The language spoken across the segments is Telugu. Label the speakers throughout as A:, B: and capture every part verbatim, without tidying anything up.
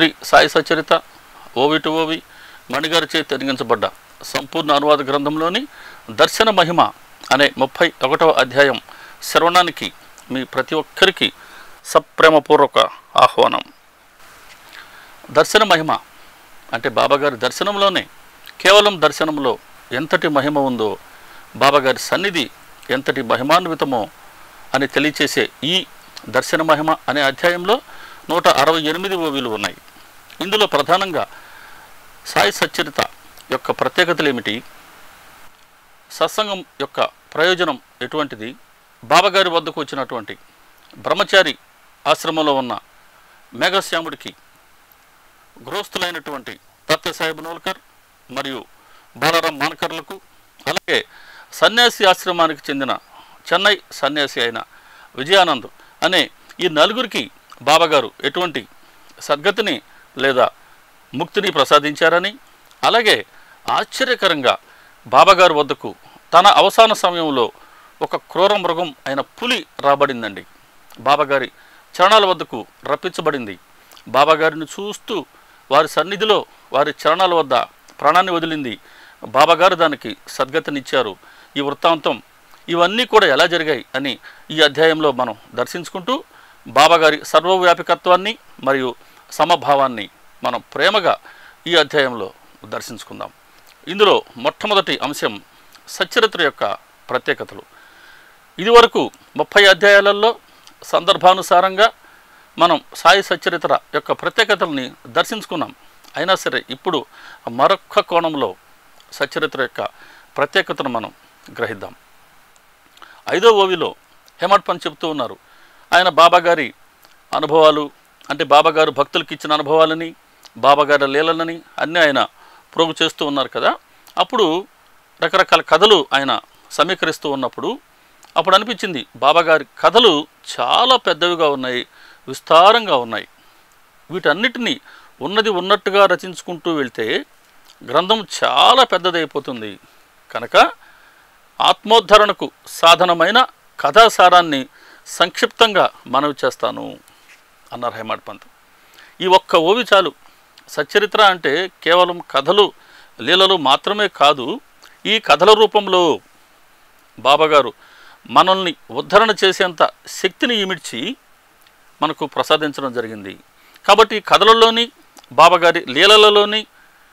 A: శ్రీ సాయి సచరిత ఓవి టు ఓవి మణిగారిచే తెరిగించబడ్డ సంపూర్ణ అనువాద గ్రంథంలోని దర్శన మహిమ అనే ముప్పై ఒకటవ అధ్యాయం శ్రవణానికి మీ ప్రతి ఒక్కరికి సప్రేమపూర్వక ఆహ్వానం. దర్శన మహిమ అంటే బాబాగారి దర్శనంలోనే, కేవలం దర్శనంలో ఎంతటి మహిమ ఉందో, బాబాగారి సన్నిధి ఎంతటి మహిమాన్వితమో అని తెలియచేసే ఈ దర్శన మహిమ అనే అధ్యాయంలో నూట అరవై ఎనిమిది ఓవిలు ఉన్నాయి. ఇందులో ప్రధానంగా సాయి సచ్చరిత యొక్క ప్రత్యేకతలు ఏమిటి, సత్సంగం యొక్క ప్రయోజనం ఎటువంటిది, బాబాగారి వద్దకు వచ్చినటువంటి బ్రహ్మచారి ఆశ్రమంలో ఉన్న మేఘశ్యాముడికి గృహస్థులైనటువంటి తత్యసాహెబ్ నోల్కర్ మరియు బాలరాం మాన్కర్లకు, అలాగే సన్యాసి ఆశ్రమానికి చెందిన చెన్నై సన్యాసి అయిన విజయానంద్ అనే ఈ నలుగురికి బాబాగారు ఎటువంటి సద్గతిని లేదా ముక్తిని ప్రసాదించారని, అలాగే ఆశ్చర్యకరంగా బాబాగారు వద్దకు తన అవసాన సమయంలో ఒక క్రూర మృగం అయిన పులి రాబడిందండి. బాబాగారి చరణాల వద్దకు రప్పించబడింది. బాబాగారిని చూస్తూ వారి సన్నిధిలో వారి చరణాల వద్ద ప్రాణాన్ని వదిలింది. బాబాగారు దానికి సద్గతినిచ్చారు. ఈ వృత్తాంతం ఇవన్నీ కూడా ఎలా జరిగాయి అని ఈ అధ్యాయంలో మనం దర్శించుకుంటూ బాబాగారి సర్వవ్యాపికత్వాన్ని మరియు సమభావాన్ని మనం ప్రేమగా ఈ అధ్యాయంలో దర్శించుకుందాం. ఇందులో మొట్టమొదటి అంశం సచ్చరిత్ర యొక్క ప్రత్యేకతలు. ఇదివరకు ముప్పై అధ్యాయాలలో సందర్భానుసారంగా మనం సాయి సచ్చరిత్ర యొక్క ప్రత్యేకతల్ని దర్శించుకున్నాం. అయినా సరే ఇప్పుడు మరొక్క కోణంలో సచ్చరిత్ర యొక్క ప్రత్యేకతను మనం గ్రహిద్దాం. ఐదో ఓవిలో హేమట్ పని చెబుతూ ఉన్నారు. ఆయన బాబాగారి అనుభవాలు, అంటే బాబాగారు భక్తులకు ఇచ్చిన అనుభవాలని, బాబాగారి లీలలని అన్నీ ఆయన ప్రోగు చేస్తూ ఉన్నారు కదా. అప్పుడు రకరకాల కథలు ఆయన సమీకరిస్తూ ఉన్నప్పుడు అప్పుడు అనిపించింది, బాబాగారి కథలు చాలా పెద్దవిగా ఉన్నాయి, విస్తారంగా ఉన్నాయి. వీటన్నిటినీ ఉన్నది ఉన్నట్టుగా రచించుకుంటూ వెళ్తే గ్రంథం చాలా పెద్దదైపోతుంది. కనుక ఆత్మోద్ధరణకు సాధనమైన కథాసారాన్ని సంక్షిప్తంగా మనవి చేస్తాను అన్నారు హేమట్ పంత్. ఈ ఒక్క ఓవి చాలు. సచ్చరిత్ర అంటే కేవలం కథలు లీలలు మాత్రమే కాదు, ఈ కథల రూపంలో బాబాగారు మనల్ని ఉద్ధరణ చేసేంత శక్తిని ఇమిడ్చి మనకు ప్రసాదించడం జరిగింది. కాబట్టి కథలలోని బాబాగారి లీలలలోని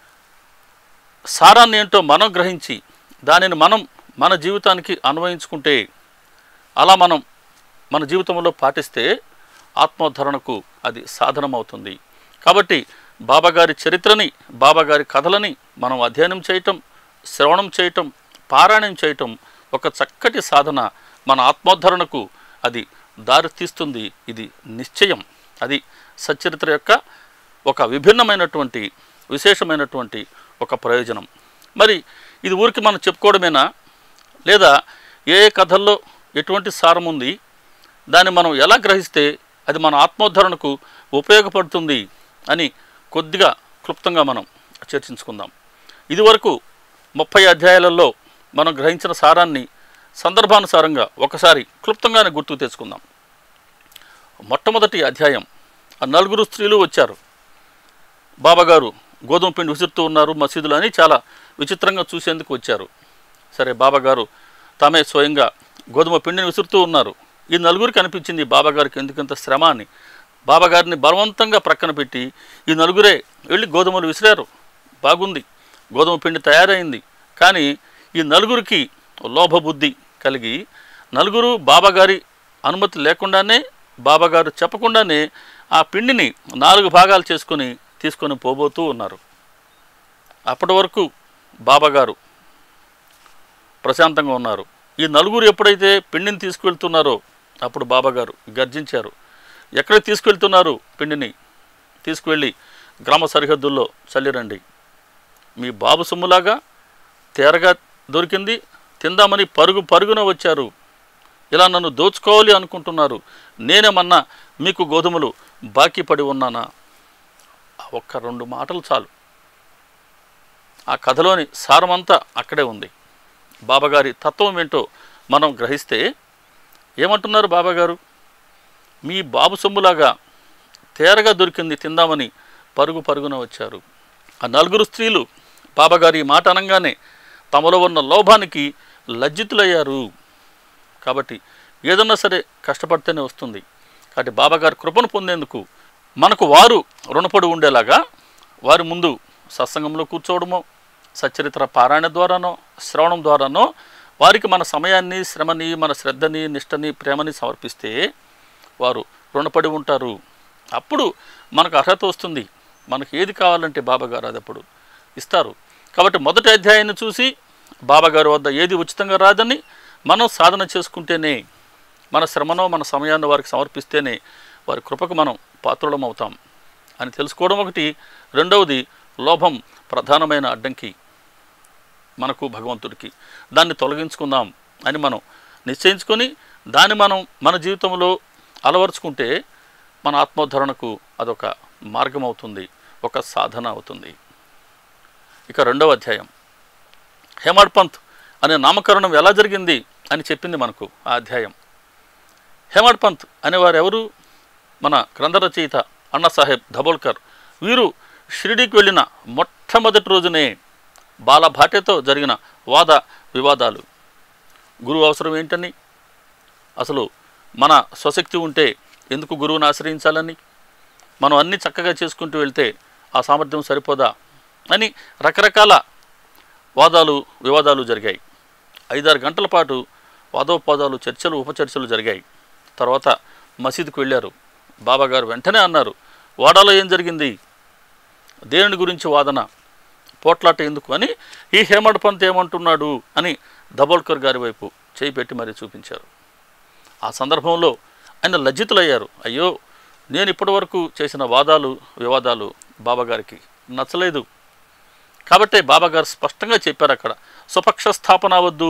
A: సారాన్ని ఏంటో మనం గ్రహించి దానిని మనం మన జీవితానికి అన్వయించుకుంటే, అలా మనం మన జీవితంలో పాటిస్తే ఆత్మోద్ధరణకు అది సాధనమవుతుంది. కాబట్టి బాబాగారి చరిత్రని, బాబాగారి కథలని మనం అధ్యయనం చేయటం, శ్రవణం చేయటం, పారాయణం చేయటం ఒక చక్కటి సాధన. మన ఆత్మోద్ధరణకు అది దారి తీస్తుంది. ఇది నిశ్చయం. అది సచ్చరిత్ర యొక్క ఒక విభిన్నమైనటువంటి విశేషమైనటువంటి ఒక ప్రయోజనం. మరి ఇది ఊరికి మనం చెప్పుకోవడమేనా, లేదా ఏ కథల్లో ఎటువంటి సారం ఉంది, దాన్ని మనం ఎలా గ్రహిస్తే అది మన ఆత్మోద్ధరణకు ఉపయోగపడుతుంది అని కొద్దిగా క్లుప్తంగా మనం చర్చించుకుందాం. ఇదివరకు ముప్పై అధ్యాయాలలో మనం గ్రహించిన సారాన్ని సందర్భానుసారంగా ఒకసారి క్లుప్తంగానే గుర్తుకు తెచ్చుకుందాం. మొట్టమొదటి అధ్యాయం, ఆ నలుగురు స్త్రీలు వచ్చారు. బాబాగారు గోధుమ పిండి విసురుతూ ఉన్నారు మసీదులు అని చాలా విచిత్రంగా చూసేందుకు వచ్చారు. సరే, బాబాగారు తామే స్వయంగా గోధుమ పిండిని విసురుతూ ఉన్నారు. ఈ నలుగురికి అనిపించింది బాబాగారికి ఎందుకంత శ్రమ అని. బాబాగారిని బలవంతంగా ప్రక్కన పెట్టి ఈ నలుగురే వెళ్ళి గోధుమలు విసిరారు. బాగుంది, గోధుమ పిండి తయారైంది. కానీ ఈ నలుగురికి లోభబుద్ధి కలిగి నలుగురు బాబాగారి అనుమతి లేకుండానే, బాబాగారు చెప్పకుండానే ఆ పిండిని నాలుగు భాగాలు చేసుకొని తీసుకొని పోబోతూ ఉన్నారు. అప్పటి వరకు బాబాగారు ప్రశాంతంగా ఉన్నారు. ఈ నలుగురు ఎప్పుడైతే పిండిని తీసుకువెళ్తున్నారో అప్పుడు బాబాగారు గర్జించారు. ఎక్కడికి తీసుకువెళ్తున్నారు పిండిని? తీసుకువెళ్ళి గ్రామ సరిహద్దుల్లో చల్లిరండి. మీ బాబు సొమ్ములాగా తేరగా దొరికింది, తిందామని పరుగు పరుగున వచ్చారు. ఇలా నన్ను దోచుకోవాలి అనుకుంటున్నారు. నేనేమన్నా మీకు గోధుమలు బాకీ పడి ఉన్నానా? ఒక్క రెండు మాటలు చాలు. ఆ కథలోని సారమంతా అక్కడే ఉంది. బాబాగారి తత్వం ఏంటో మనం గ్రహిస్తే ఏమంటున్నారు బాబాగారు? మీ బాబు సొమ్ములాగా తేరగా దొరికింది తిందామని పరుగు పరుగున వచ్చారు. ఆ నలుగురు స్త్రీలు బాబాగారు ఈ మాట అనగానే తమలో ఉన్న లోభానికి లజ్జితులయ్యారు. కాబట్టి ఏదన్నా సరే కష్టపడితేనే వస్తుంది. కాబట్టి బాబాగారు కృపను పొందేందుకు మనకు వారు రుణపడి ఉండేలాగా వారి ముందు సత్సంగంలో కూర్చోవడమో, సచ్చరిత్ర పారాయణ ద్వారానో, శ్రవణం ద్వారానో వారికి మన సమయాన్ని, శ్రమని, మన శ్రద్ధని, నిష్టని, ప్రేమని సమర్పిస్తే వారు రుణపడి ఉంటారు. అప్పుడు మనకు అర్హత వస్తుంది. మనకు ఏది కావాలంటే బాబాగారు అది అప్పుడు ఇస్తారు. కాబట్టి మొదటి అధ్యాయాన్ని చూసి బాబాగారు వద్ద ఏది ఉచితంగా రాదని మనం సాధన చేసుకుంటేనే, మన శ్రమనో మన సమయాన్ని వారికి సమర్పిస్తేనే వారి కృపకు మనం పాత్రులం అవుతాం అని తెలుసుకోవడం ఒకటి. రెండవది, లోభం ప్రధానమైన అడ్డంకి మనకు భగవంతుడికి. దాన్ని తొలగించుకుందాం అని మనం నిశ్చయించుకొని దాన్ని మనం మన జీవితంలో అలవరుచుకుంటే మన ఆత్మోద్ధరణకు అదొక మార్గం అవుతుంది, ఒక సాధన అవుతుంది. ఇక రెండవ అధ్యాయం, హేమాడ్ పంత్ అనే నామకరణం ఎలా జరిగింది అని చెప్పింది మనకు ఆ అధ్యాయం. హేమాడ్ పంత్ అనేవారు ఎవరు? మన గ్రంథ రచయిత అన్నాసాహెబ్ దబోల్కర్. వీరు షిరిడీకి వెళ్ళిన మొట్టమొదటి రోజునే బాలభాటేతో జరిగిన వాద వివాదాలు, గురువు అవసరం ఏంటని, అసలు మన స్వశక్తి ఉంటే ఎందుకు గురువుని ఆశ్రయించాలని, మనం అన్నీ చక్కగా చేసుకుంటూ వెళ్తే ఆ సామర్థ్యం సరిపోదా అని రకరకాల వాదాలు వివాదాలు జరిగాయి. ఐదారు గంటల పాటు వాదోపవాదాలు, చర్చలు, ఉపచర్చలు జరిగాయి. తర్వాత మసీదుకు వెళ్ళారు. బాబాగారు వెంటనే అన్నారు, వాడాలో ఏం జరిగింది, దేవుని గురించి వాదన, పోట్లాట ఎందుకు అని. ఈ హేమడ్ పంత్ ఏమంటున్నాడు అని దబోల్కర్ గారి వైపు చేయి పెట్టి మరీ చూపించారు. ఆ సందర్భంలో ఆయన లజ్జితులయ్యారు. అయ్యో, నేను ఇప్పటి వరకు చేసిన వాదాలు వివాదాలు బాబాగారికి నచ్చలేదు. కాబట్టే బాబాగారు స్పష్టంగా చెప్పారు అక్కడ, స్వపక్ష స్థాపన వద్దు,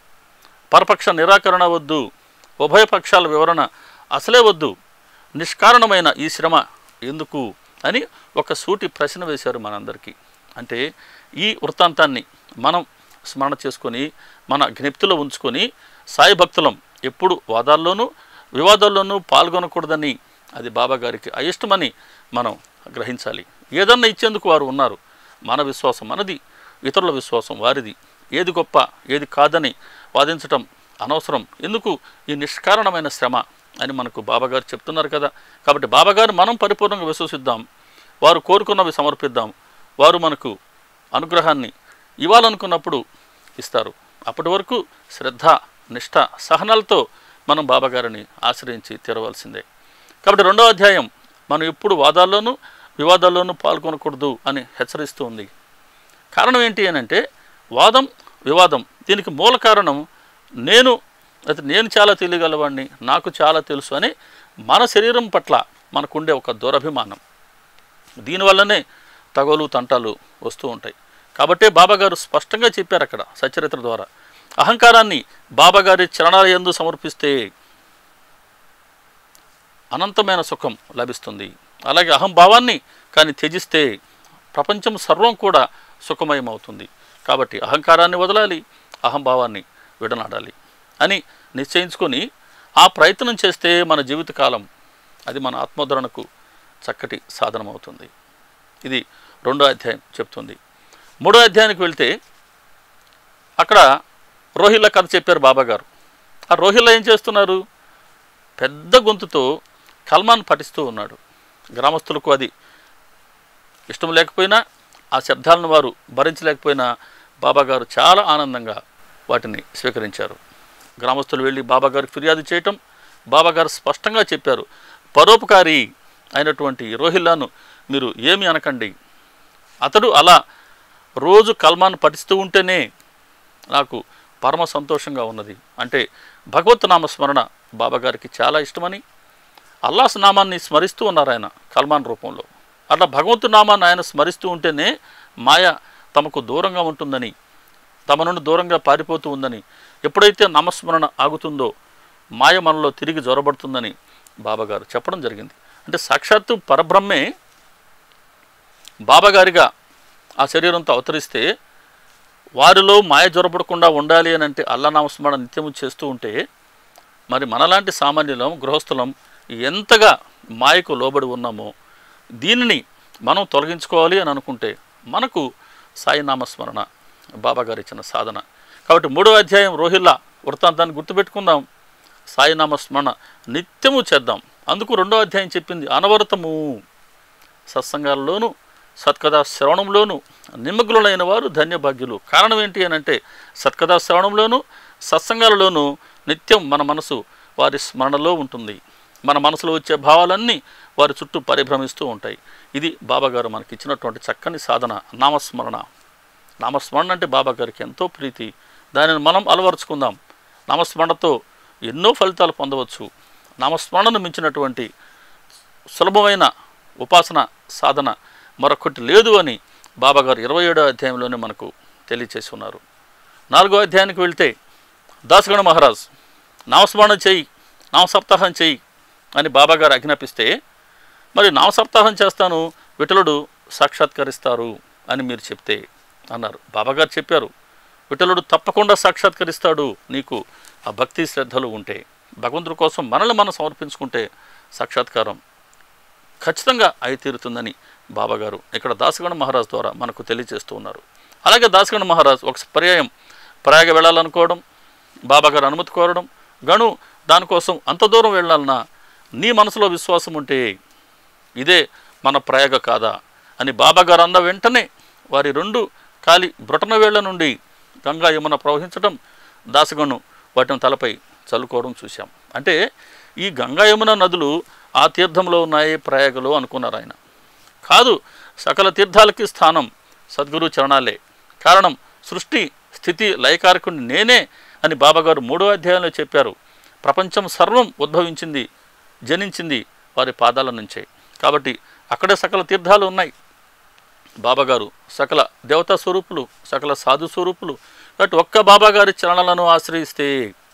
A: పరపక్ష నిరాకరణ వద్దు, ఉభయపక్షాల వివరణ అసలే వద్దు, నిష్కారణమైన ఈ శ్రమ ఎందుకు అని ఒక సూటి ప్రశ్న వేశారు మనందరికీ. అంటే ఈ వృత్తాంతాన్ని మనం స్మరణ చేసుకొని మన జ్ఞప్తిలో ఉంచుకొని సాయి భక్తులం ఎప్పుడు వాదాల్లోనూ వివాదాల్లోనూ పాల్గొనకూడదని, అది బాబాగారికి అయిష్టమని మనం గ్రహించాలి. ఏదన్నా ఇచ్చేందుకు వారు ఉన్నారు. మన విశ్వాసం మనది, ఇతరుల విశ్వాసం వారిది. ఏది గొప్ప ఏది కాదని వాదించటం అనవసరం. ఎందుకు ఈ నిష్కారణమైన శ్రమ అని మనకు బాబాగారు చెప్తున్నారు కదా. కాబట్టి బాబాగారు మనం పరిపూర్ణంగా విశ్వసిద్దాం, వారు కోరుకున్నవి సమర్పిద్దాం. వారు మనకు అనుగ్రహాన్ని ఇవ్వాలనుకున్నప్పుడు ఇస్తారు. అప్పటి వరకు శ్రద్ధ, నిష్ఠ, సహనాలతో మనం బాబాగారిని ఆశ్రయించి తీరవలసిందే. కాబట్టి రెండవ అధ్యాయం మనం ఎప్పుడు వాదాల్లోనూ వివాదాల్లోనూ పాల్గొనకూడదు అని హెచ్చరిస్తూ ఉంది. కారణం ఏంటి అని అంటే, వాదం వివాదం దీనికి మూల కారణం నేను అయితే నేను చాలా తెలియగలవాడిని, నాకు చాలా తెలుసు అని మన శరీరం పట్ల మనకుండే ఒక దురభిమానం. దీనివల్లనే తగోలు తంటాలు వస్తూ ఉంటాయి. కాబట్టే బాబాగారు స్పష్టంగా చెప్పారు అక్కడ సచ్చరిత్ర ద్వారా, అహంకారాన్ని బాబాగారి చరణాల యందు సమర్పిస్తే అనంతమైన సుఖం లభిస్తుంది. అలాగే అహంభావాన్ని కానీ త్యజిస్తే ప్రపంచం సర్వం కూడా సుఖమయమవుతుంది. కాబట్టి అహంకారాన్ని వదలాలి, అహంభావాన్ని విడనాడాలి అని నిశ్చయించుకొని ఆ ప్రయత్నం చేస్తే మన జీవితకాలం అది మన ఆత్మోద్ధరణకు చక్కటి సాధనమవుతుంది. ఇది రెండో అధ్యాయం చెప్తుంది. మూడో అధ్యాయానికి వెళ్తే అక్కడ రోహిల్ల కథ చెప్పారు బాబాగారు. ఆ రోహిల్ల ఏం చేస్తున్నారు, పెద్ద గొంతుతో కల్మాన్ పఠిస్తూ ఉన్నాడు. గ్రామస్తులకు అది ఇష్టం లేకపోయినా, ఆ శబ్దాలను వారు భరించలేకపోయినా బాబాగారు చాలా ఆనందంగా వాటిని స్వీకరించారు. గ్రామస్తులు వెళ్ళి బాబాగారికి ఫిర్యాదు చేయటం, బాబాగారు స్పష్టంగా చెప్పారు, పరోపకారి అయినటువంటి రోహిల్లాను మీరు ఏమి అనకండి, అతడు అలా రోజు కల్మాను పఠిస్తూ ఉంటేనే నాకు పరమ సంతోషంగా ఉన్నది. అంటే భగవత్ నామస్మరణ బాబాగారికి చాలా ఇష్టమని, అల్లాహ్ నామాన్ని స్మరిస్తూ ఉన్నారు ఆయన కల్మాన్ రూపంలో. అట్లా భగవంతు నామాన్ని ఆయన స్మరిస్తూ ఉంటేనే మాయ తమకు దూరంగా ఉంటుందని, తమ నుండి దూరంగా పారిపోతూ ఉందని, ఎప్పుడైతే నామస్మరణ ఆగుతుందో మాయ మనలో తిరిగి జ్వరబడుతుందని బాబాగారు చెప్పడం జరిగింది. అంటే సాక్షాత్తు పరబ్రహ్మే బాబాగారిగా ఆ శరీరంతో అవతరిస్తే వారిలో మాయ జ్వరపడకుండా ఉండాలి అని అంటే అల్లా నామస్మరణ నిత్యము చేస్తూ ఉంటే, మరి మనలాంటి సామాన్యులం గృహస్థులం ఎంతగా మాయకు లోబడి ఉన్నామో దీనిని మనం తొలగించుకోవాలి అని అనుకుంటే మనకు సాయి నామస్మరణ బాబా గారు ఇచ్చిన సాధన. కాబట్టి మూడో అధ్యాయం రోహిల్లా వృత్తాంతాన్ని గుర్తుపెట్టుకుందాం. సాయి నామస్మరణ నిత్యము చేద్దాం. అందుకు రెండో అధ్యాయం చెప్పింది అనవరతము సత్సంగాల్లోనూ సత్కథా శ్రవణంలోనూ నిమగ్నులైన వారు ధన్యభాగ్యులు. కారణం ఏంటి అని అంటే సత్కథా శ్రవణంలోనూ సత్సంగాలలోనూ నిత్యం మన మనసు వారి స్మరణలో ఉంటుంది. మన మనసులో వచ్చే భావాలన్నీ వారి చుట్టూ పరిభ్రమిస్తూ ఉంటాయి. ఇది బాబాగారు మనకి ఇచ్చినటువంటి చక్కని సాధన నామస్మరణ. నామస్మరణ అంటే బాబాగారికి ఎంతో ప్రీతి. దానిని మనం అలవరుచుకుందాం. నామస్మరణతో ఎన్నో ఫలితాలు పొందవచ్చు. నామస్మరణను మించినటువంటి సులభమైన ఉపాసన సాధన మరొకటి లేదు అని బాబాగారు ఇరవై ఏడో అధ్యాయంలోనే మనకు తెలియచేసి ఉన్నారు. నాలుగో అధ్యాయానికి వెళ్తే దాసగణ మహారాజ్ నామస్మరణ చేయి, నామసప్తాహం చేయి అని బాబాగారు ఆజ్ఞాపిస్తే, మరి నామసప్తాహం చేస్తాను విఠలుడు సాక్షాత్కరిస్తారు అని మీరు చెప్తే అన్నారు. బాబాగారు చెప్పారు, విఠలుడు తప్పకుండా సాక్షాత్కరిస్తాడు నీకు ఆ భక్తి శ్రద్ధలు ఉంటే. భగవంతుడి కోసం మనల్ని మనం సమర్పించుకుంటే సాక్షాత్కారం ఖచ్చితంగా అయి తీరుతుందని బాబాగారు ఇక్కడ దాసగణ మహారాజ్ ద్వారా మనకు తెలియజేస్తూ ఉన్నారు. అలాగే దాసగణ మహారాజ్ ఒక పర్యాయం ప్రయాగ వెళ్ళాలనుకోవడం, బాబాగారు అనుమతి కోరడం, గను దానికోసం అంత దూరం వెళ్ళాలన్నా నీ మనసులో విశ్వాసం ఉంటే ఇదే మన ప్రయాగ కాదా అని బాబాగారు అన్న వెంటనే వారి రెండు కాలి బ్రొటన వేళ్ల నుండి గంగా యమున ప్రవహించడం, దాసగణు వాటిని తలపై చల్లుకోవడం చూశాం. అంటే ఈ గంగా యమున నదులు ఆ తీర్థంలో ఉన్నాయి ప్రయాగలో అనుకున్నారు ఆయన. కాదు, సకల తీర్థాలకి స్థానం సద్గురు చరణాలే. కారణం సృష్టి స్థితి లయకారకుని నేనే అని బాబాగారు మూడో అధ్యాయంలో చెప్పారు. ప్రపంచం సర్వం ఉద్భవించింది, జనించింది వారి పాదాల నుంచే. కాబట్టి అక్కడే సకల తీర్థాలు ఉన్నాయి. బాబాగారు సకల దేవతా స్వరూపులు, సకల సాధు స్వరూపులు. కాబట్టి ఒక్క బాబాగారి చరణాలను ఆశ్రయిస్తే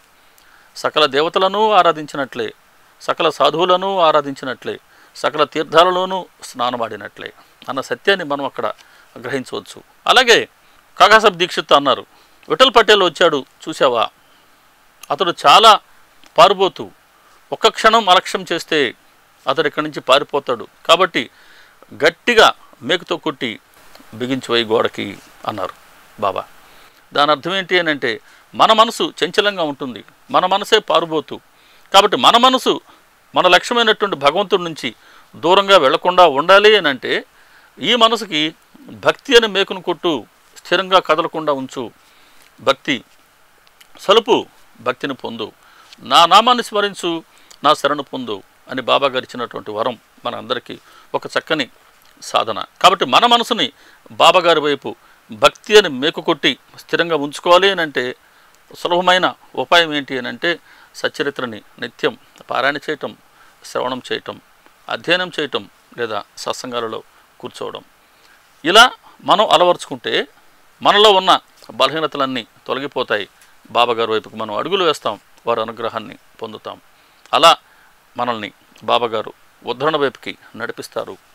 A: సకల దేవతలను ఆరాధించినట్లే, సకల సాధువులను ఆరాధించినట్లే, సకల తీర్థాలలోనూ స్నానమాడినట్లే అన్న సత్యాన్ని మనం అక్కడ గ్రహించవచ్చు. అలాగే కాకాసాబ్ దీక్షిత్ అన్నారు, విఠల్ పటేల్ వచ్చాడు చూసావా, అతడు చాలా పారిపోతూ ఒక్క క్షణం అలక్ష్యం చేస్తే అతడు ఇక్కడి నుంచి పారిపోతాడు. కాబట్టి గట్టిగా మేకుతో కొట్టి బిగించిపోయి గోడకి అన్నారు బాబా. దాని అర్థం ఏంటి అని అంటే మన మనసు చంచలంగా ఉంటుంది, మన మనసే పారుబోతూ. కాబట్టి మన మనసు మన లక్ష్యమైనటువంటి భగవంతుడి నుంచి దూరంగా వెళ్లకుండా ఉండాలి అని అంటే ఈ మనసుకి భక్తి అని మేకును కొట్టు, స్థిరంగా కదలకుండా ఉంచు, భక్తి సలుపు, భక్తిని పొందు, నా నామాన్ని స్మరించు, నా శరణు పొందు అని బాబాగారు ఇచ్చినటువంటి వరం మన అందరికీ ఒక చక్కని సాధన. కాబట్టి మన మనసుని బాబాగారి వైపు భక్తి అని మేకు కొట్టి స్థిరంగా ఉంచుకోవాలి అని అంటే సులభమైన ఉపాయం ఏంటి అని అంటే సచ్చరిత్రని నిత్యం పారాయణ చేయటం, శ్రవణం చేయటం, అధ్యయనం చేయటం లేదా సత్సంగాలలో కూర్చోవడం. ఇలా మనం అలవర్చుకుంటే మనలో ఉన్న బలహీనతలన్నీ తొలగిపోతాయి. బాబాగారి వైపుకి మనం అడుగులు వేస్తాం, వారి అనుగ్రహాన్ని పొందుతాం. అలా మనల్ని బాబాగారు ఉద్ధరణ వైపుకి నడిపిస్తారు.